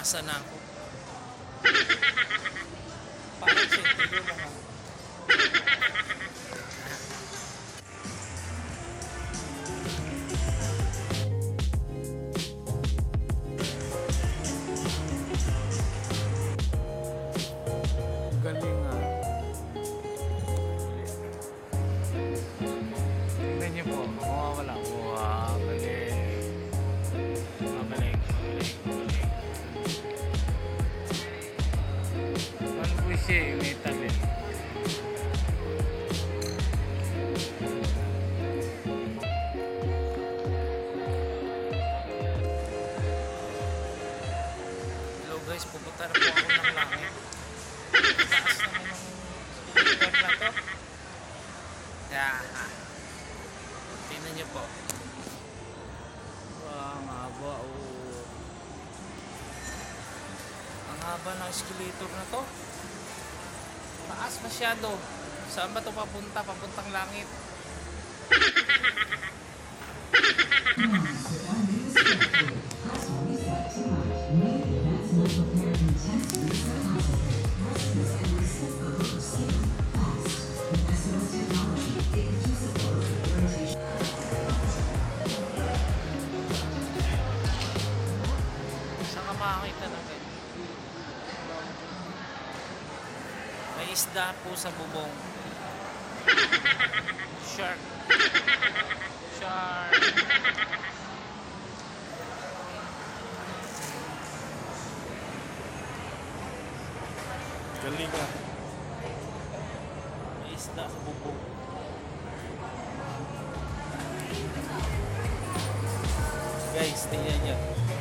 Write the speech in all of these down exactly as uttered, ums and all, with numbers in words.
Umaasa na ako. Parang sentilo lang ako. Galing nga. Tingnan niyo po, mawawala po. Wow, galing. Magaling, magaling, magaling. Ano po siya eh, may talent. Hello guys, pupunta na po ako ng langit. Taas naman ng lugar na to. Yeah. Tingnan niyo po. Wow, ang haba. Oh. Ang haba ng escalator na to. Taas masyado. Saan ba ito papunta? Papuntang langit. Saan ka makakita ng ganyan? May isda po sa bubong. Shark. Shark. Galing ka. May isda sa bubong. Guys, tingnan nyo.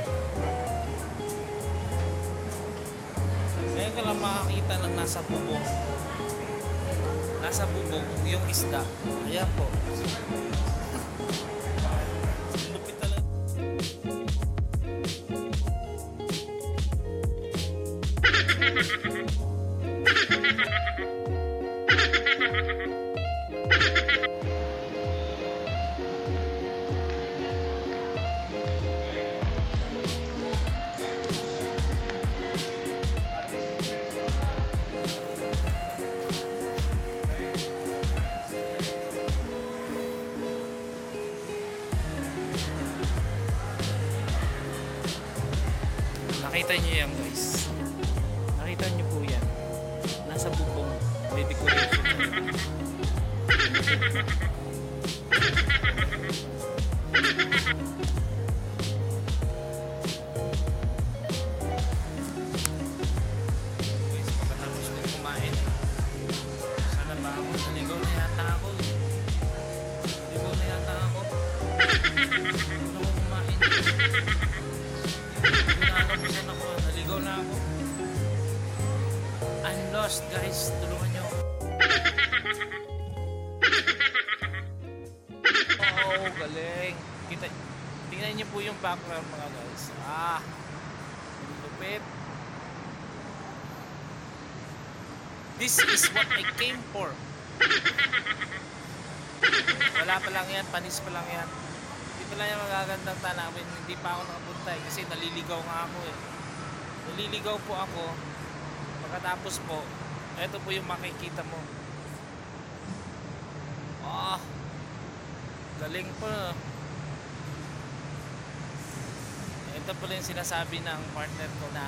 Ngayon ka lang makakita ng nasa bubong. Nasa bubong yung isda. Ayan po. Lupit talaga. Nakita nyo yan guys. Nakita nyo po yan. Nasa bubong. May decoration. Guys, pagkatapos ko kumain. Sana ba ako? Naligaw na yata ako. Naligaw na yata ako. Ano ko kumain? Naligaw ako, naligaw na ako. I'm lost guys, tulungan nyo ako. Oh, galing. Kita, tingnan nyo po yung background mga guys. Ah, lupit. This is what I came for. Wala pa lang yan, panis pa lang yan. Dito lang yung magagandang tanawin. Hindi pa ako nakapunta eh, kasi naliligaw nga ako eh. Naliligaw po ako. Pagkatapos po, ito po yung makikita mo. Ah, galing po. Ito po yung sinasabi ng partner ko na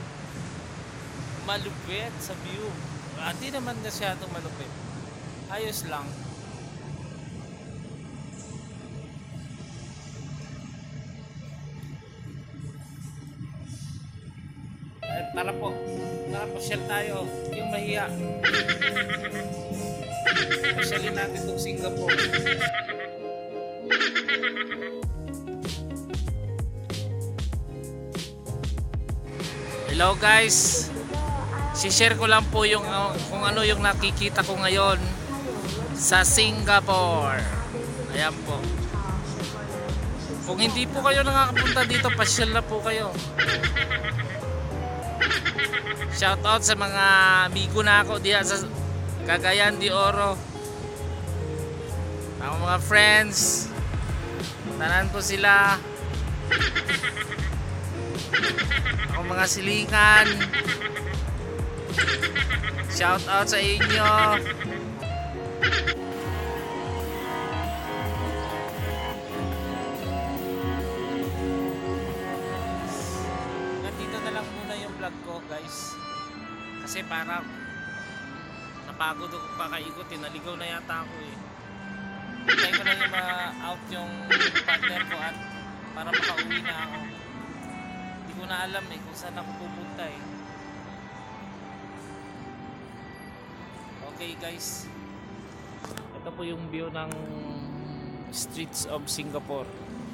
malupit sa view. Ah, hindi naman masyadong malupit. Ayos lang. Tara po. Tara po, share tayo. Yung mahiya. Pasyalin natin itong Singapore. Hello guys. Si-share ko lang po yung uh, kung ano yung nakikita ko ngayon sa Singapore. Ayan po. Kung hindi po kayo nakakapunta dito, pasyal na po kayo. Shoutout sa mga amigo na ako diya sa Cagayan de Oro. Ang mga friends, tanan po sila. Ako mga silingan. Shout out sa inyo. Nandito na lang muna yung vlog ko, guys. Kasi parang napagod ako kakaikot, tinaligaw na yata ako eh. Hintay ko lang yung ma-out yung partner ko at para makauwi na ako. Hindi ko na alam eh kung saan ako pupunta eh. Okay guys, ito po yung view ng streets of Singapore.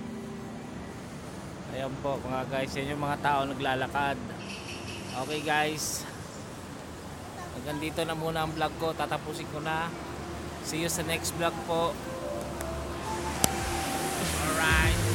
Ayan po mga guys, yan yung mga tao naglalakad. Okay guys, hanggang dito na muna ang vlog ko, tatapusin ko na. See you sa next vlog po. Alright.